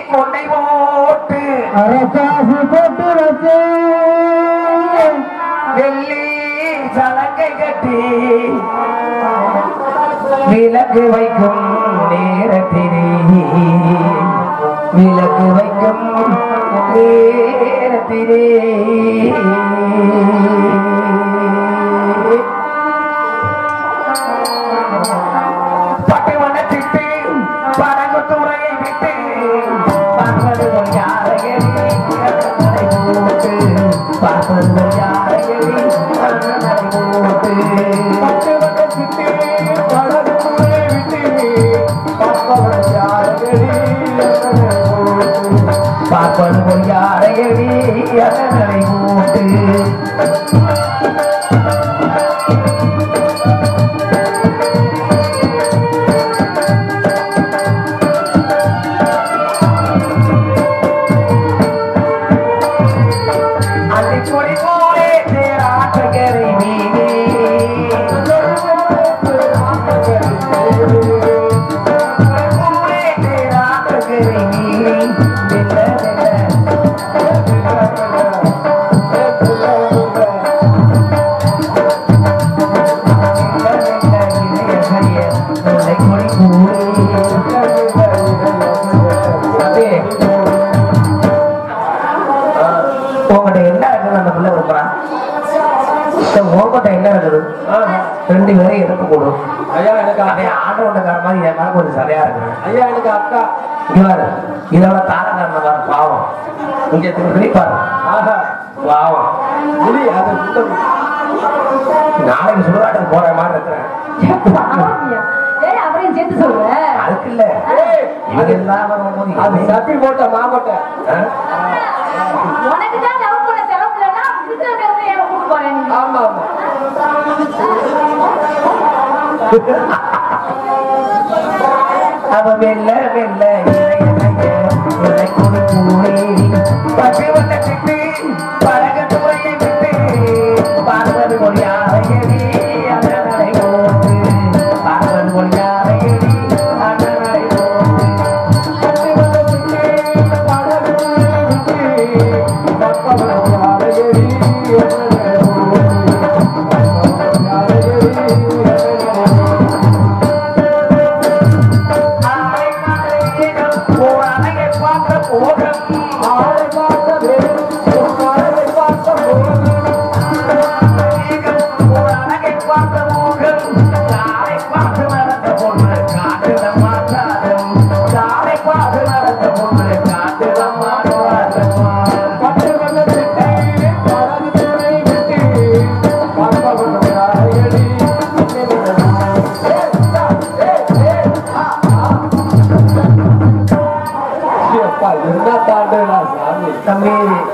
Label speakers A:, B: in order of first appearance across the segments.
A: கொண்டை போட்டு
B: அரசாசு போட்டு வச்சு
A: வெள்ளி சலங்கை கட்டி விளக்கு வைக்கும் நேரத்திலே விளக்கு வைக்கும் நேரத்திலே பட்டுவனத்திட்டு படகுத்துறையை விட்டு பார்ப்பது யாரையடி போட்டு பார்ப்பது யாரையடி போட்டு பட்டுவனத்திட்டு படகுத்துறையை விட்டு பார்ப்பது யாரையடி பார்ப்பது யாரையடி அதனை போட்டு ரெண்டு பேரும் எனக்கு போடும் ஐயா எனக்கு அதே ஆண்டவன்கார மாதிரி என் மேல கொஞ்சம் சரியா இருக்கு ஐயா எனக்கு அக்கா இவாரு இதோட தாரகாரன பாரு பாவம் இங்க திருப்பி பாரு பாவம் நாளைக்கு சுடுகாட்டுக்கு போற மாதிரி இருக்கிறேன் அதுக்கு இல்ல இது இல்லாம அது சப்பி போட்ட மாமட்ட ஆமா ஆமா அவ வெல்ல வெல்ல பட்டு வந்த சிட்டு பழகத்துறையை விட்டு பார்வது மொழியாரையடி அதனை போட்டு பார்வது மொழியாரையடி அதனை போட்டு பட்டு வந்த சிட்டு பழகத்துறையை விட்டு பார்வது மொழியாரையடி தம்பி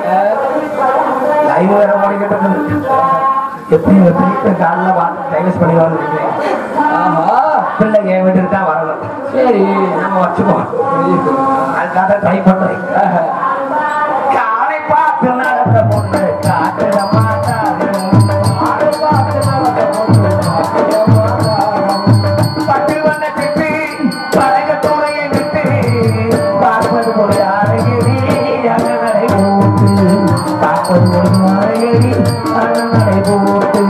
A: லைவ் வேற ஓடிக்கிட்டு எப்படி காலில் பார்த்து டைவர்ஸ் பண்ணி வந்துருக்கேன் பிள்ளைங்க என் வீட்டுக்கு தான் வரணும் சரி நம்ம வச்சுப்போம் அதுக்காக ட்ரை பண்றேன் காலை பார்த்து நடந்த பொண்ணு காட்டுற மாட்டாரு பட்டு வந்த கிட்டு பழகத்துறையை விட்டு பார்ப்பது போல யாரையடி அதனை போட்டு பார்ப்பது போல யாரையடி அதனை போட்டு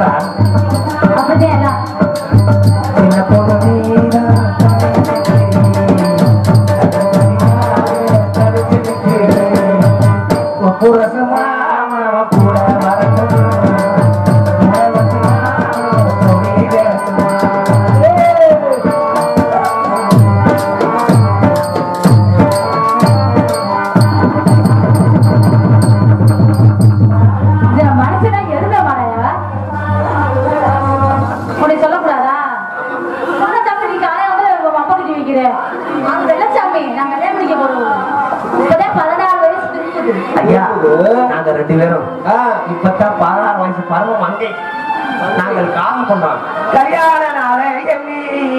A: இருக்கிறான்
C: அப்படியே
A: சின்ன பொண்ணு நீதான் புரசமா கூட வரட்டும் ஐயா நாங்க 2 பேரும் இப்பதான் 16 வயசு பருவ மங்கை நாங்கள் காலம் கொண்டோம் கல்யாண நாளை எண்ணி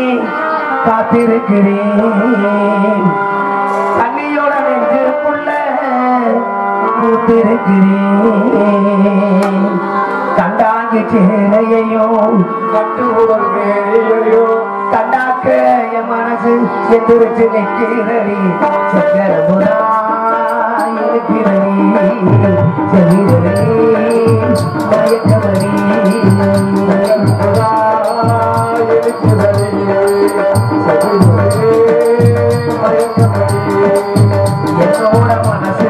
A: காத்திருக்கிறேன் கண்ணியோட நெஞ்சுக்குள்ள பூத்திருக்கிறேன் கண்டாங்கி சேனையையும் கட்டு உடல் வேலையையும் கண்டாக்க என் மனசு செத்துருச்சு நிற்கிறடி சக்கரபுரா இருக்கிறடி செல்கிறடி மயக்கமடி இருக்கிறடி என்னோட மனசு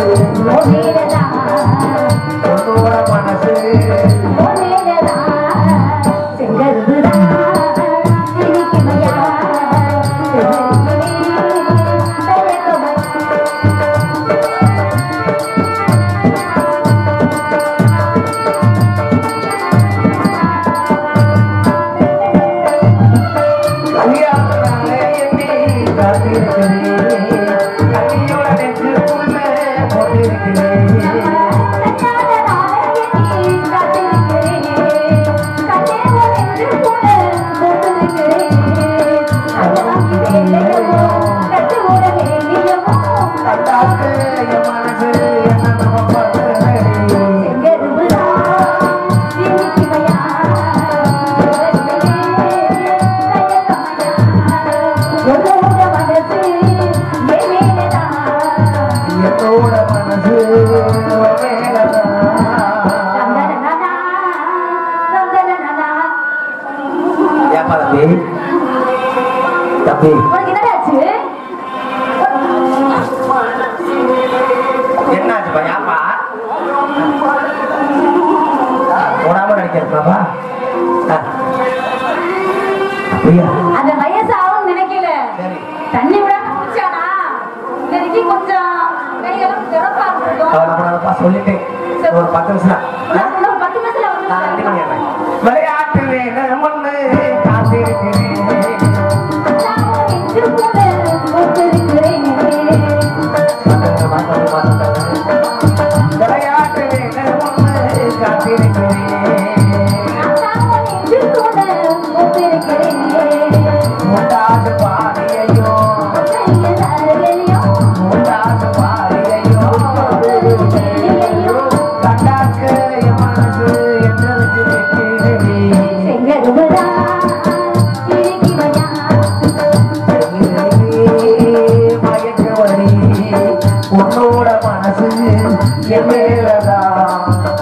A: என்னோட மனசு தம்பி என்னாச்சு பையாப்பா போடாம நினைக்கிறப்பா
C: அந்த வயசு ஆகும் நினைக்கல தண்ணி விடாம குடிச்சானா இன்னைக்கு கொஞ்சம் கையெல்லாம் திறப்பா இருக்கும்
A: சொல்லிட்டேன் ஒரு 10 நிமிஷம்
C: 10 நிமிஷம்
A: விளையாட்டு வேணும் ஒண்ணு காத்திருக்கிறேன் விளையாட்டு வேணும் ஒண்ணு காத்திருக்கிறேன் முட்டாது பாதையோ முட்டாது பாதையோ கண்டாக்க என் மனசு என்றது மயக்கவடி உன்னோட மனசு என் மேலதான்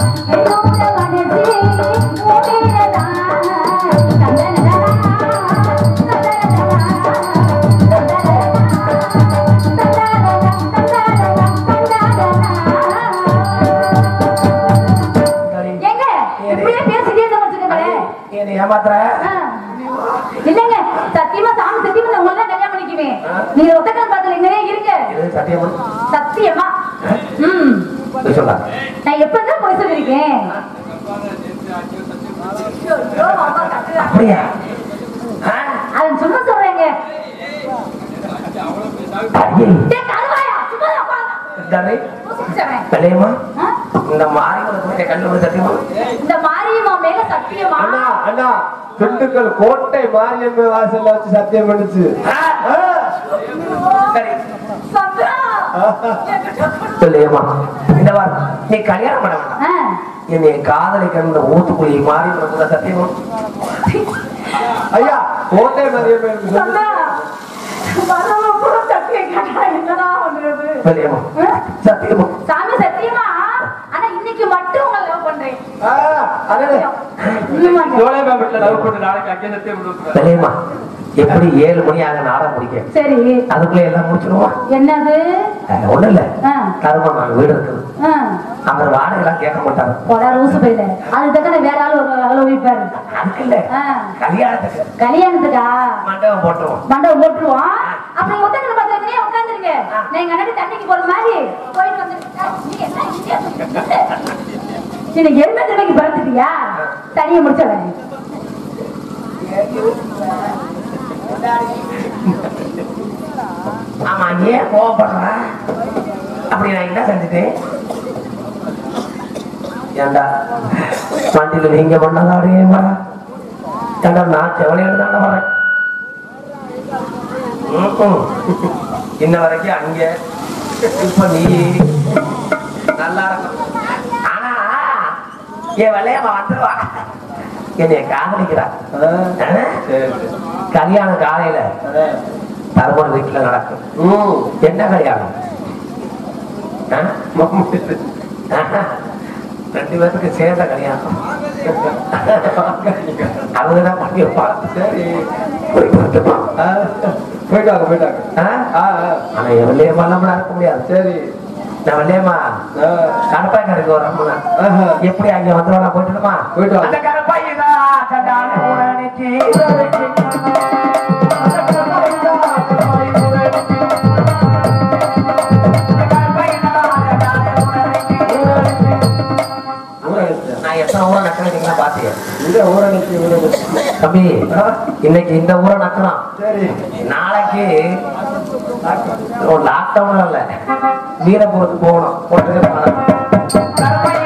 A: ஏமாத்துற
C: இல்லங்க சத்தியமா சாமி சத்தியமா உங்களை கல்யாணம் பண்ணிக்குவேன் நீங்க ஒத்தக்கல் பாத்துல எங்கனே இருக்க
A: சத்தியமா
C: சத்தியமா
A: சொல்ல
C: நான் எப்பதான் போய் சொல்லிருக்கேன்
A: அப்படியா
C: அது சும்மா சொல்றேங்க
A: கல்யாணமா இந்த மாரியம்மன் கல்லூரி சத்தியமா
C: இந்த மாரியம்மா மேல சத்தியமா
B: அண்ணா அண்ணா திண்டுக்கல் கோட்டை மாரியம்மன் வாசல்ல வச்சு சத்தியம் பண்ணுச்சு.
A: சொல்லியம்மா இந்த வாரம் நீ கல்யாணம் பண்ண வேண்டாம், என்னை காதலிக்கிற ஊத்துக்குழி மாரியம்மன் சத்தியமா
B: ஐயா கோட்டை மாரியம்மன்
A: சத்தியமா
C: சாமி சத்தியமா. ஆனா இன்னைக்கு மட்டும் உங்களை லவ் பண்றேன்.
A: தெரியுமா எப்படி 7 மணி ஆக நாடகம் முடிக்க
C: சரி
A: அதுக்குள்ள எல்லாம் முடிச்சிருவோம்.
C: என்னது
A: ஒண்ணு இல்ல தருமம் நாங்க வீடு இருக்குது அவர் வாடகை எல்லாம் கேட்க மாட்டாரு.
C: ரூசு போயில அதுக்கு வேற ஆள் ஒரு அளவு வைப்பாரு. அதுக்கு இல்ல கல்யாணத்துக்கா
A: மண்டபம் போட்டுருவோம்.
C: மண்டபம் போட்டுருவோம். அப்படி ஒத்தக்கனை பக்கத்துலயே உட்காந்துருங்க. நீங்க அண்ணாடி தண்ணிக்கு போற மாதிரி போயிட்டு வந்து நீங்க எருமை திருமைக்கு பறந்துட்டியா தனியை முடிச்சவன்.
A: ஆமா ஏன் கோவப்படுற? அப்படி நான் என்ன செஞ்சுட்டேன்? ஏண்டா வண்டியில நீங்க பண்ணதா அப்படியே வரேன். ஏண்டா நான் செவனையில தானே வரேன். இன்ன வரைக்கும் அங்க இப்ப நீ நல்லா இருக்கும். ஆனா என் விளையாம வந்துருவா என்னைய காதலிக்கிறா. கல்யாணம் காலையில தருமன் வீட்டுல நடக்கும். என்ன கல்யாணம்? 2 பேருக்கு சேர்ந்த கல்யாணம். அவங்கதான் பண்ணி வைப்பாங்க. சரி
B: போயிட்டாங்க.
A: ஆனா எவ்வளவு நம்மளா இருக்க முடியாது. சரி நான் வெள்ளையம்மா கருப்பாய் கடைக்கு வரோம்னா எப்படி அங்க வந்துடுவா? போயிட்டுமா போயிட்டு அந்த கருப்பாய் தான் கண்டான உடனே நான் எத்தனை ஊரை நக்கிறீங்களா பாத்தியா?
B: இந்த ஊரை
A: தம்பி இன்னைக்கு இந்த ஊரை நக்கிறோம்.
B: சரி
A: நாளைக்கு லாக்டவுன் இல்ல வீரபுரத்துக்கு போகணும்.